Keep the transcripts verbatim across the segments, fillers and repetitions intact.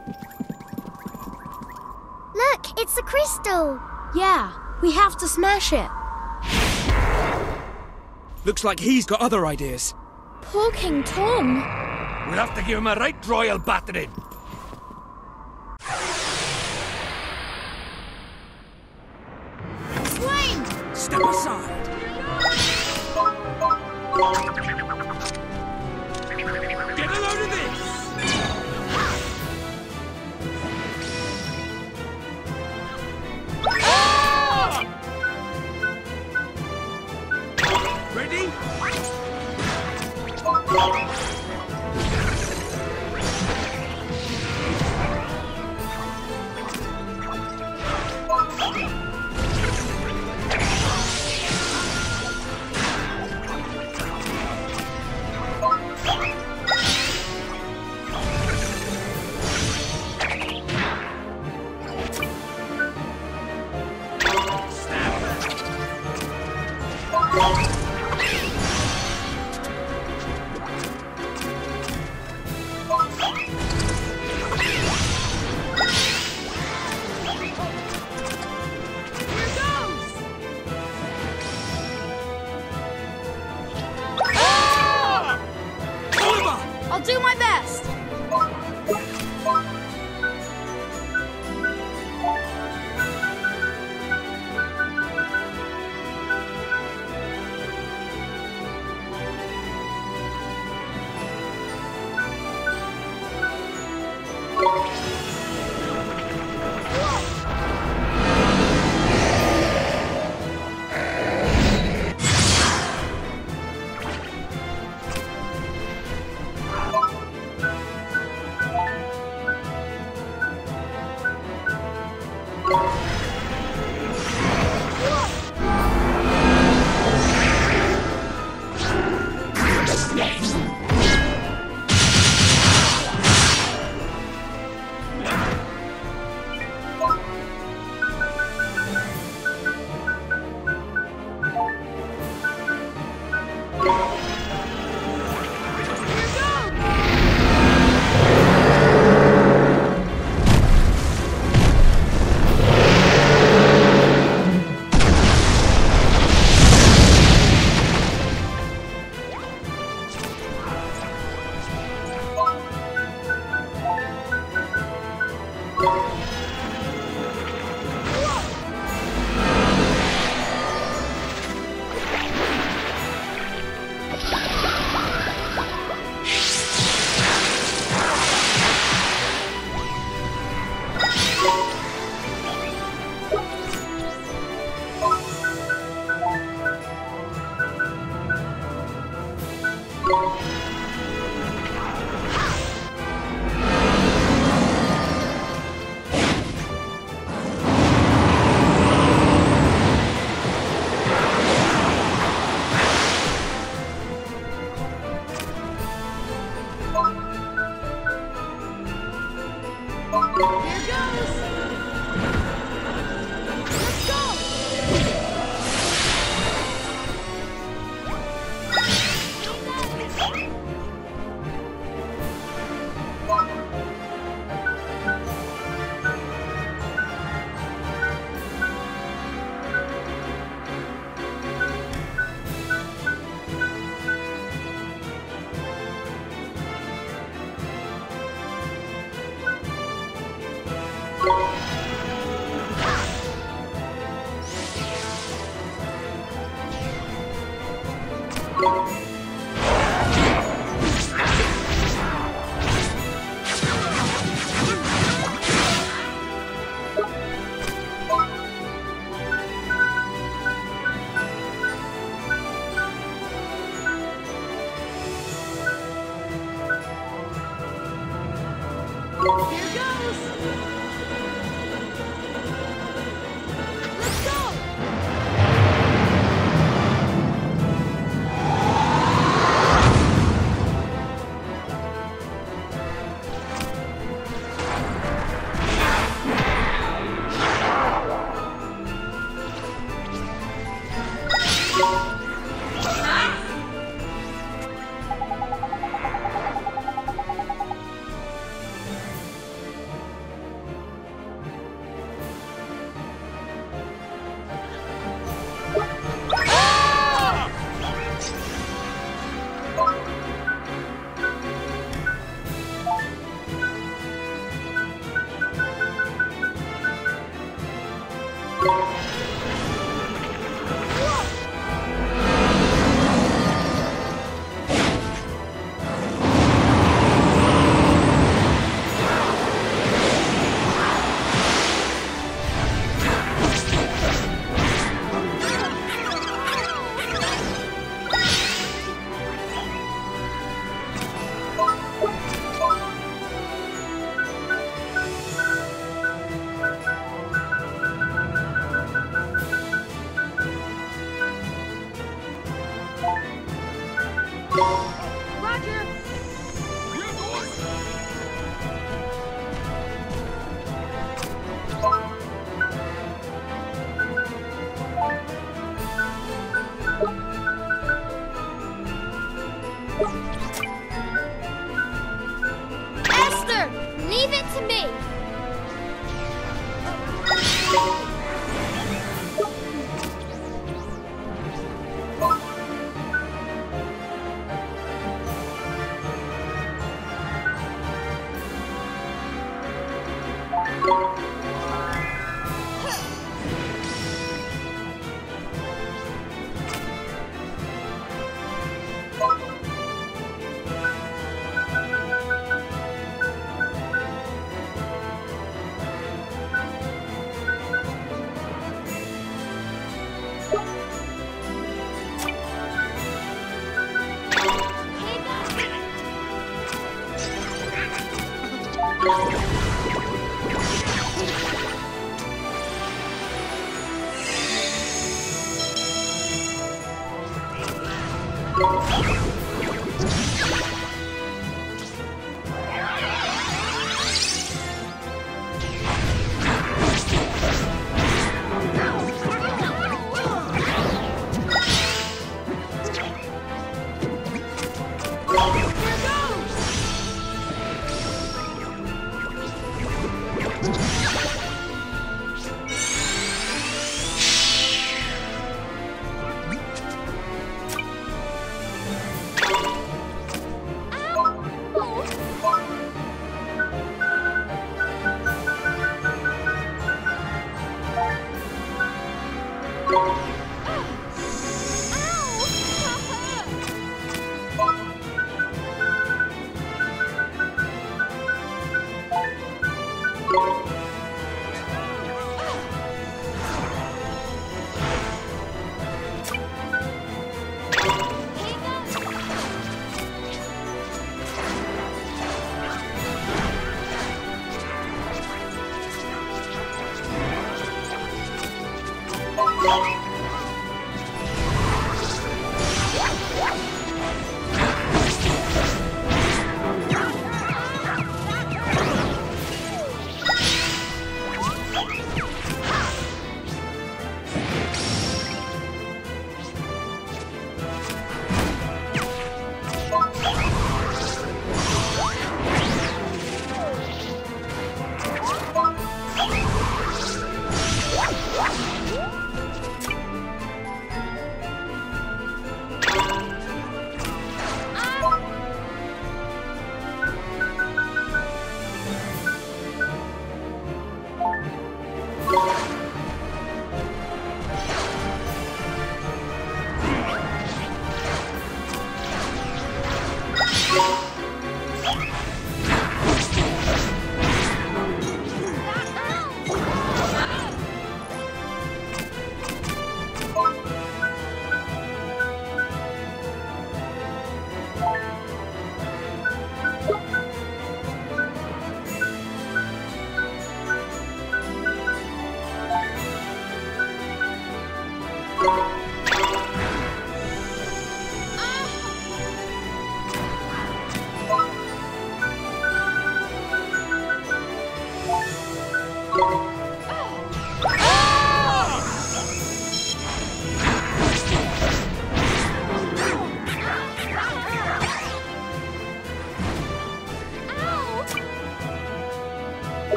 Look, it's a crystal. Yeah, we have to smash it. Looks like he's got other ideas. Poor King Tom. We'll have to give him a right royal battering. Flame! Step aside. Get a load of this! Ready? I'll do my best. Roger! Esther! Leave it to me!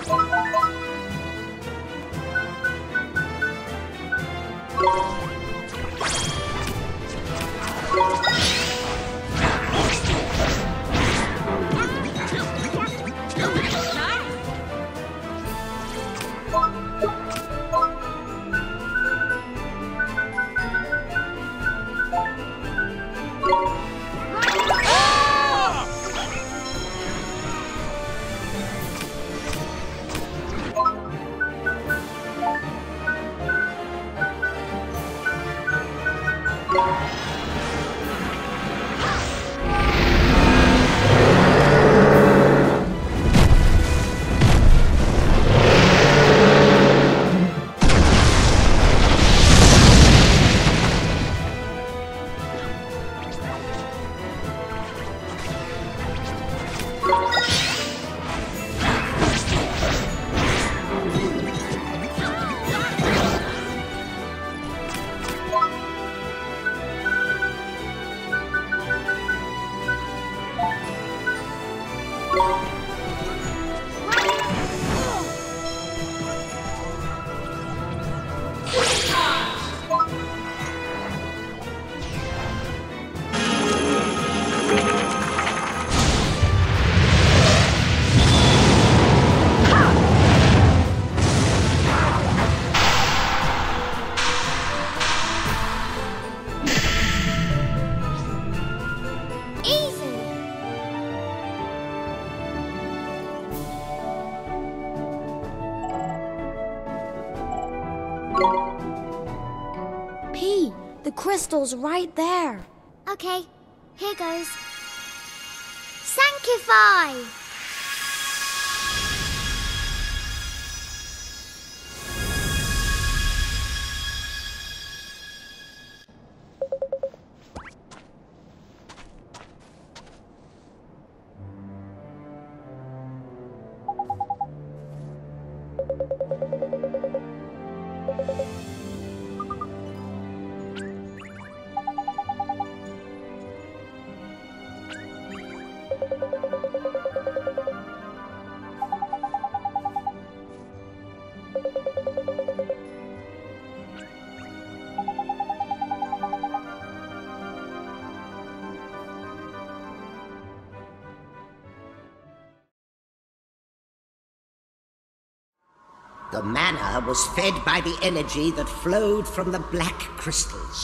P, the crystal's right there. Okay, here goes. Sanctify! The mana was fed by the energy that flowed from the black crystals.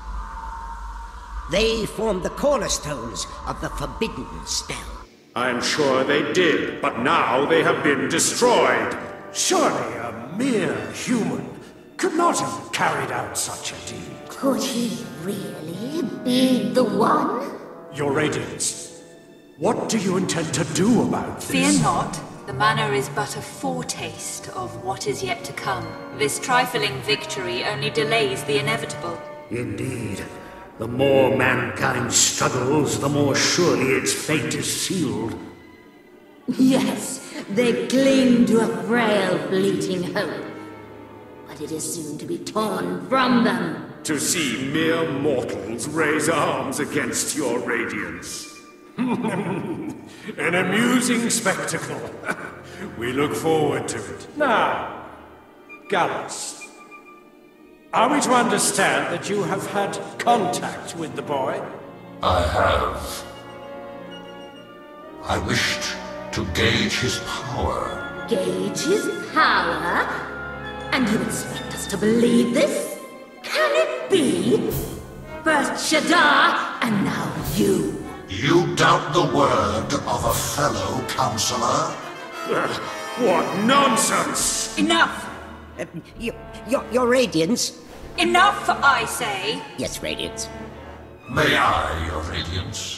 They formed the cornerstones of the forbidden spell. I'm sure they did, but now they have been destroyed. Surely a mere human could not have carried out such a deed. Could he really be the one? Your Radiance, what do you intend to do about this? Fear not. The manor is but a foretaste of what is yet to come. This trifling victory only delays the inevitable. Indeed. The more mankind struggles, the more surely its fate is sealed. Yes, they cling to a frail, fleeting hope. But it is soon to be torn from them. To see mere mortals raise arms against your Radiance. An amusing spectacle. We look forward to it. Now, Gallus, are we to understand that you have had contact with the boy? I have. I wished to gauge his power. Gauge his power? And you expect us to believe this? Can it be? First Shadar, and now you. You doubt the word of a fellow counselor? What nonsense! Enough! Uh, your, your, your Radiance? Enough, I say! Yes, Radiance. May I, your Radiance?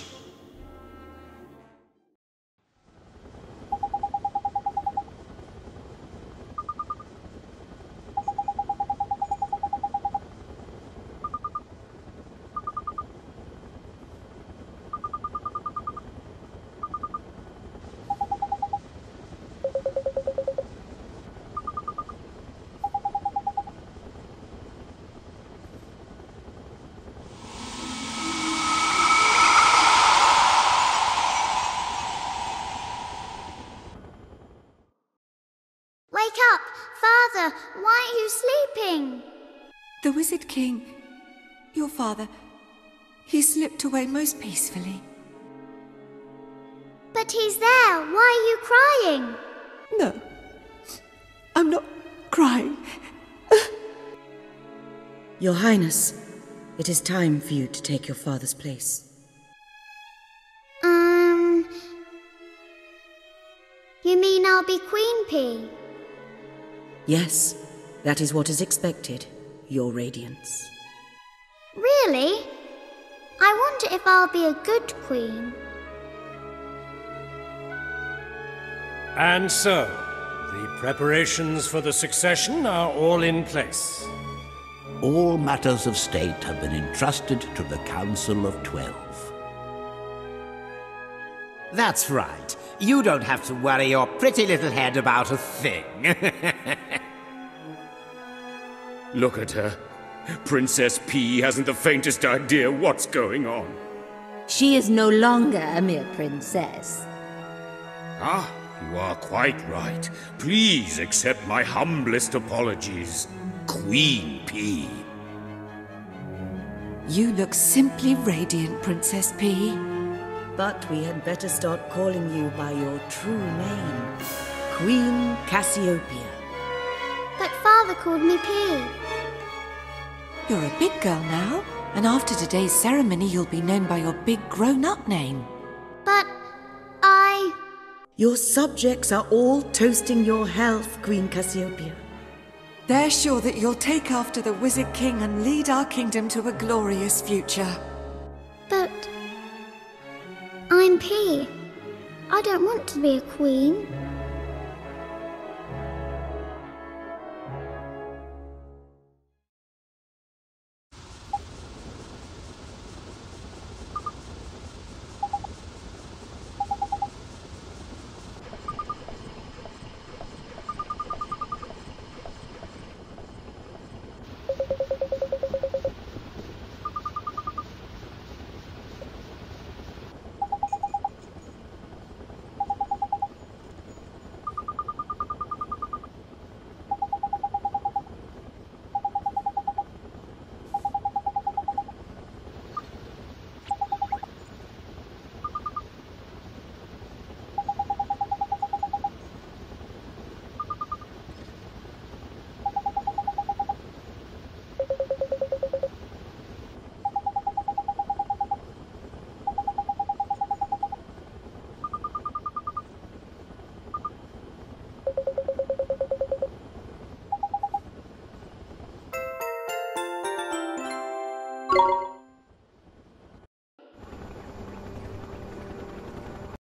Father, why are you sleeping? The Wizard King, your father, he slipped away most peacefully. But he's there. Why are you crying? No, I'm not crying. Your Highness, it is time for you to take your father's place. Um... You mean I'll be Queen Pea? Yes, that is what is expected, Your Radiance. Really? I wonder if I'll be a good queen. And so, the preparations for the succession are all in place. All matters of state have been entrusted to the Council of Twelve. That's right. You don't have to worry your pretty little head about a thing. Look at her. Princess P hasn't the faintest idea what's going on. She is no longer a mere princess. Ah, you are quite right. Please accept my humblest apologies, Queen P. You look simply radiant, Princess P. But we had better start calling you by your true name, Queen Cassiopeia. But Father called me P. You're a big girl now, and after today's ceremony you'll be known by your big grown-up name. But I... Your subjects are all toasting your health, Queen Cassiopeia. They're sure that you'll take after the Wizard King and lead our kingdom to a glorious future. But... I'm P. I don't want to be a queen.